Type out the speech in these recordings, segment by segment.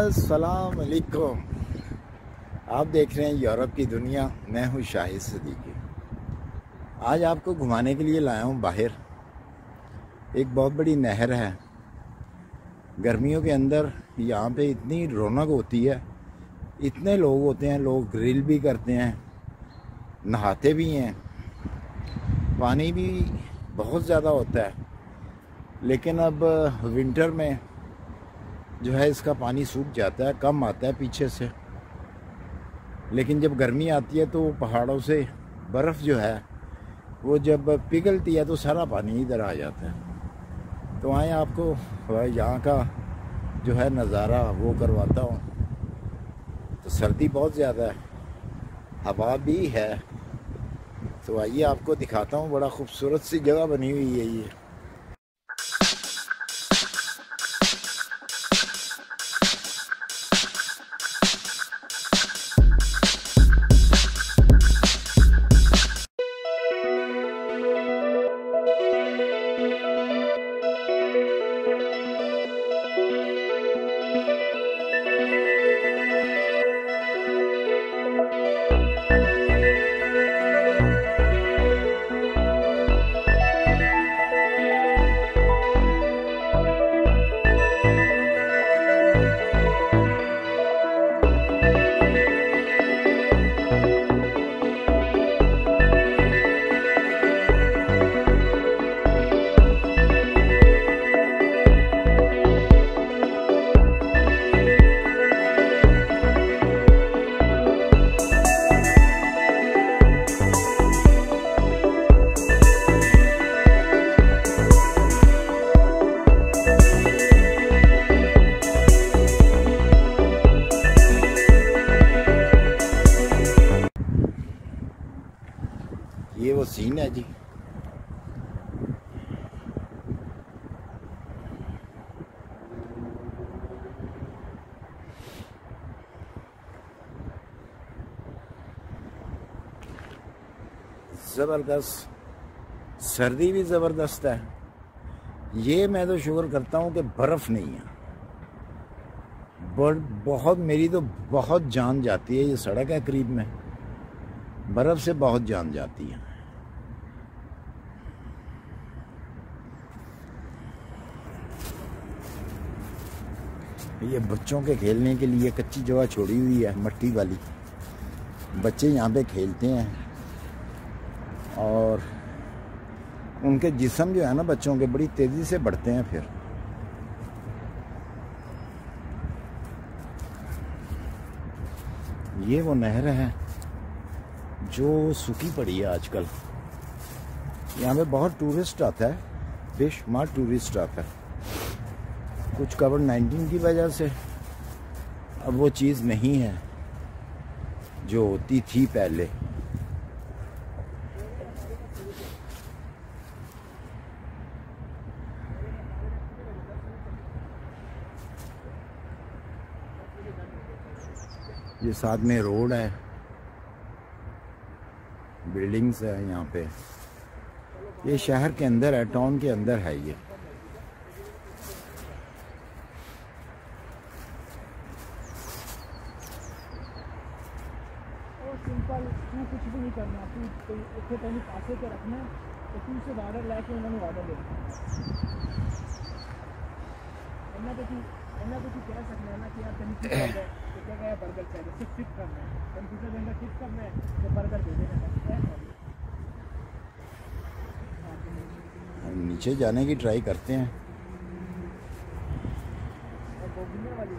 अस्सलाम वालेकुम। आप देख रहे हैं यूरोप की दुनिया। मैं हूँ शाहिद सदीकी। आज आपको घुमाने के लिए लाया हूँ बाहर। एक बहुत बड़ी नहर है। गर्मियों के अंदर यहाँ पे इतनी रौनक होती है, इतने लोग होते हैं, लोग ग्रिल भी करते हैं, नहाते भी हैं, पानी भी बहुत ज़्यादा होता है। लेकिन अब विंटर में जो है इसका पानी सूख जाता है, कम आता है पीछे से। लेकिन जब गर्मी आती है तो पहाड़ों से बर्फ़ जो है वो जब पिघलती है तो सारा पानी इधर आ जाता है। तो आए आपको यहाँ का जो है नज़ारा वो करवाता हूँ। तो सर्दी बहुत ज़्यादा है, हवा भी है, तो आइए आपको दिखाता हूँ। बड़ा खूबसूरत सी जगह बनी हुई है ये। ये वो सीन है जी। ज़बरदस्त, सर्दी भी ज़बरदस्त है। ये मैं तो शुक्र करता हूँ कि बर्फ़ नहीं है। बहुत मेरी तो बहुत जान जाती है। ये सड़क है करीब में, बर्फ़ से बहुत जान जाती है। ये बच्चों के खेलने के लिए कच्ची जगह छोड़ी हुई है, मट्टी वाली। बच्चे यहाँ पे खेलते हैं और उनके जिस्म जो है ना बच्चों के बड़ी तेज़ी से बढ़ते हैं। फिर ये वो नहर है जो सूखी पड़ी है आजकल। यहाँ पे बहुत टूरिस्ट आता है, बेशुमार टूरिस्ट आता है। कुछ कोविड-19 की वजह से अब वो चीज़ नहीं है जो होती थी पहले। ये साथ में रोड है, बिल्डिंग्स है यहाँ पे। ये शहर के अंदर है, टाउन के अंदर है ये। सिंपल, तू कुछ भी नहीं करना, तू इतने पहले पासे के रखना, तो तू से ऑर्डर लेके उन्होंने ऑर्डर लेना। तो तू कह सकना है ना कि यार तनी फिट कर दे, तो क्या कहे बर्गर चाहिए, सिर्फ फिट करना है। तनी दूसरे दिन फिट करना है तो बर्गर दे देना है। नीचे जाने की ट्राई करते हैं। और वो घूमने वाली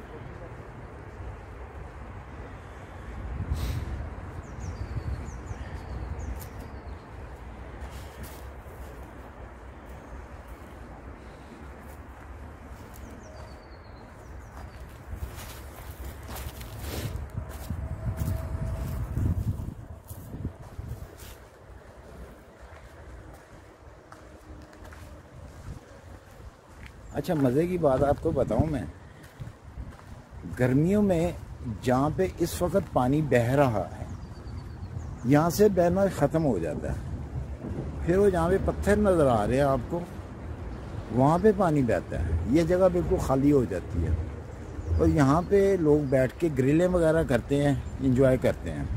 अच्छा, मज़े की बात आपको बताऊं मैं, गर्मियों में जहाँ पे इस वक्त पानी बह रहा है, यहाँ से बहना ख़त्म हो जाता है। फिर वो जहाँ पे पत्थर नज़र आ रहे हैं आपको, वहाँ पे पानी बहता है। ये जगह बिल्कुल खाली हो जाती है। और यहाँ पे लोग बैठ के ग्रिलें वगैरह करते हैं, इंजॉय करते हैं।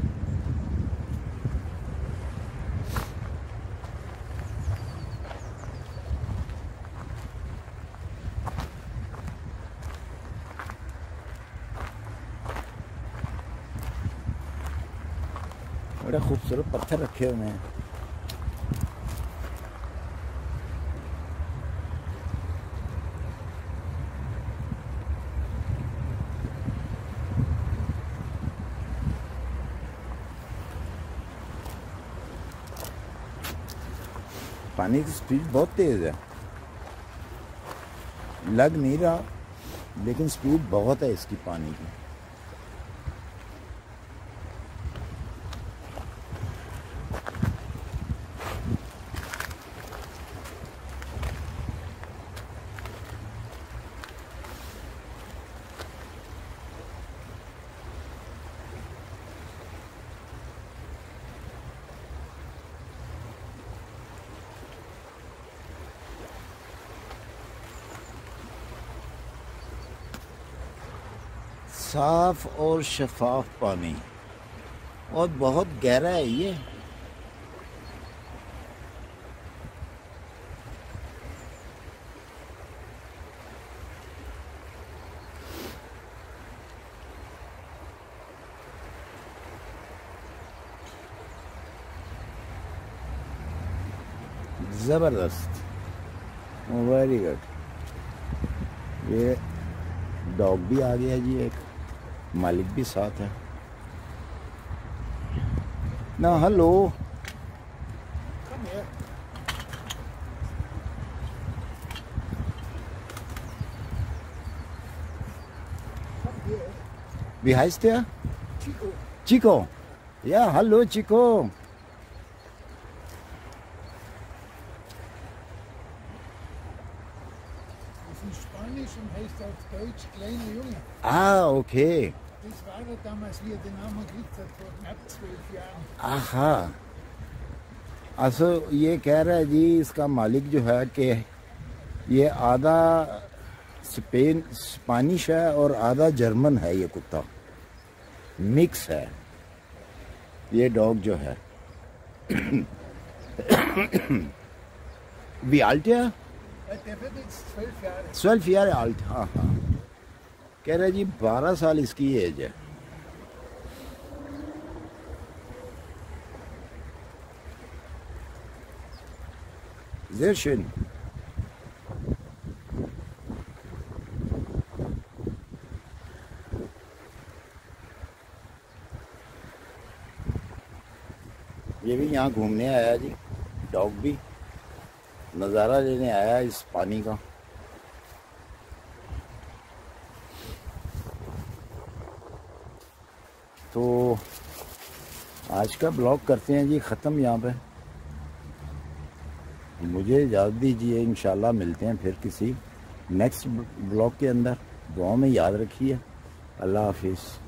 बड़े खूबसूरत पत्थर रखे हुए हैं। पानी की स्पीड बहुत तेज है, लग नहीं रहा लेकिन स्पीड बहुत है इसकी पानी की। साफ और शफाफ पानी और बहुत गहरा है ये। जबरदस्त, वेरी गुड। ये डॉग भी आ गया जी, एक मालिक भी साथ है ना। Hello, wie heißt der? Chico. Chico. Ja, hallo Chico. Das ist Spanisch und heißt auf Deutsch kleiner Junge. Ah, okay. Das war er damals, wie er den Namen gekriegt hat, vor knapp 12 Jahren. आहा, also ये कह रहा है जी इसका मालिक जो है कि ये आधा स्पेनिश है और आधा जर्मन है। ये कुत्ता मिक्स है ये डॉग जो है। Wie alt er? Der wird jetzt 12 Jahre. 12 Jahre alt, हाँ हाँ। कह रहे जी 12 साल इसकी एज है। Sehr schön। ये भी यहाँ घूमने आया जी, डॉग भी नज़ारा लेने आया इस पानी का। तो आज का ब्लॉग करते हैं जी ख़त्म यहाँ पे। मुझे इजाज़त दीजिए, इंशाल्लाह मिलते हैं फिर किसी नेक्स्ट ब्लॉग के अंदर। दुआ में याद रखिए। अल्लाह हाफिज़।